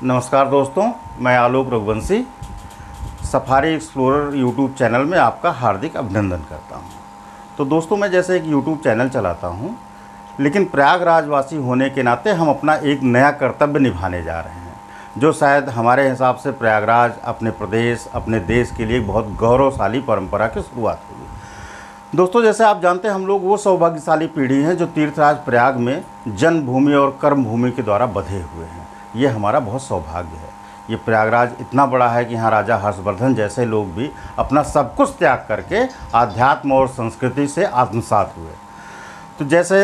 नमस्कार दोस्तों, मैं Alok Raghuvanshi Safari Explorer YouTube channel में आपका हार्दिक अभिनंदन करता हूं। तो दोस्तों, मैं जैसे एक यूट्यूब चैनल चलाता हूं, लेकिन प्रयागराजवासी होने के नाते हम अपना एक नया कर्तव्य निभाने जा रहे हैं, जो शायद हमारे हिसाब से प्रयागराज अपने प्रदेश, अपने देश के लिए एक बहुत गौरवशाली परंपरा की शुरुआत होगी। दोस्तों, जैसे आप जानते हैं, हम लोग वो सौभाग्यशाली पीढ़ी हैं जो तीर्थराज प्रयाग में जन्मभूमि और कर्मभूमि के द्वारा बंधे हुए हैं। ये हमारा बहुत सौभाग्य है। ये प्रयागराज इतना बड़ा है कि यहाँ राजा हर्षवर्धन जैसे लोग भी अपना सब कुछ त्याग करके आध्यात्म और संस्कृति से आत्मसात हुए। तो जैसे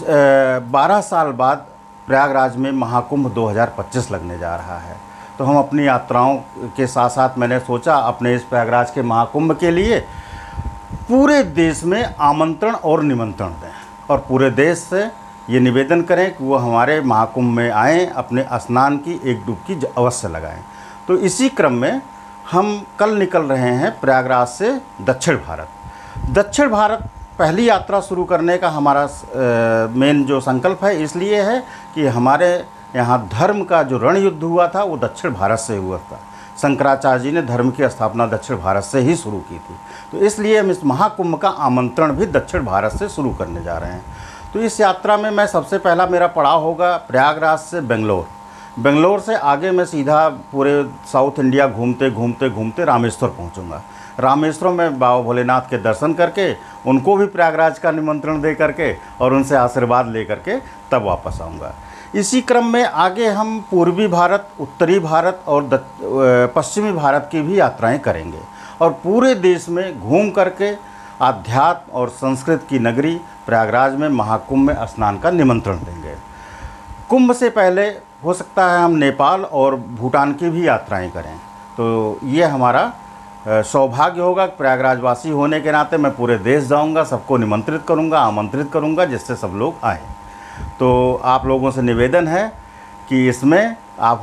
12 साल बाद प्रयागराज में महाकुंभ 2025 लगने जा रहा है, तो हम अपनी यात्राओं के साथ साथ मैंने सोचा अपने इस प्रयागराज के महाकुंभ के लिए पूरे देश में आमंत्रण और निमंत्रण दें और पूरे देश से ये निवेदन करें कि वो हमारे महाकुंभ में आएँ, अपने स्नान की एक डुबकी अवश्य लगाएं। तो इसी क्रम में हम कल निकल रहे हैं प्रयागराज से दक्षिण भारत। दक्षिण भारत पहली यात्रा शुरू करने का हमारा मेन जो संकल्प है इसलिए है कि हमारे यहाँ धर्म का जो रण युद्ध हुआ था वो दक्षिण भारत से हुआ था। शंकराचार्य जी ने धर्म की स्थापना दक्षिण भारत से ही शुरू की थी। तो इसलिए हम इस महाकुंभ का आमंत्रण भी दक्षिण भारत से शुरू करने जा रहे हैं। तो इस यात्रा में मैं सबसे पहला मेरा पड़ाव होगा प्रयागराज से बेंगलोर से आगे मैं सीधा पूरे साउथ इंडिया घूमते घूमते रामेश्वर पहुंचूंगा। रामेश्वर में बाबा भोलेनाथ के दर्शन करके उनको भी प्रयागराज का निमंत्रण दे करके और उनसे आशीर्वाद ले करके तब वापस आऊँगा। इसी क्रम में आगे हम पूर्वी भारत, उत्तरी भारत और पश्चिमी भारत की भी यात्राएं करेंगे और पूरे देश में घूम करके आध्यात्म और संस्कृत की नगरी प्रयागराज में महाकुंभ में स्नान का निमंत्रण देंगे। कुंभ से पहले हो सकता है हम नेपाल और भूटान की भी यात्राएं करें। तो ये हमारा सौभाग्य होगा। प्रयागराजवासी होने के नाते मैं पूरे देश जाऊंगा, सबको निमंत्रित करूंगा, आमंत्रित करूंगा, जिससे सब लोग आएँ। तो आप लोगों से निवेदन है कि इसमें आप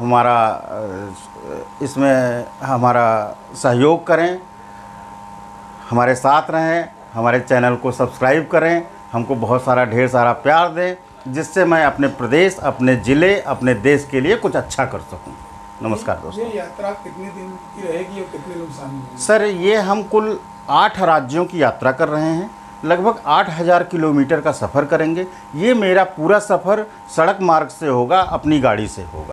हमारा सहयोग करें, हमारे साथ रहें, हमारे चैनल को सब्सक्राइब करें, हमको बहुत सारा ढेर सारा प्यार दें, जिससे मैं अपने प्रदेश, अपने ज़िले, अपने देश के लिए कुछ अच्छा कर सकूं। नमस्कार दोस्तों। ये यात्रा कितने दिन की रहेगी और कितने लोग शामिल होंगे? सर, ये हम कुल 8 राज्यों की यात्रा कर रहे हैं। लगभग 8000 किलोमीटर का सफ़र करेंगे। ये मेरा पूरा सफ़र सड़क मार्ग से होगा, अपनी गाड़ी से होगा।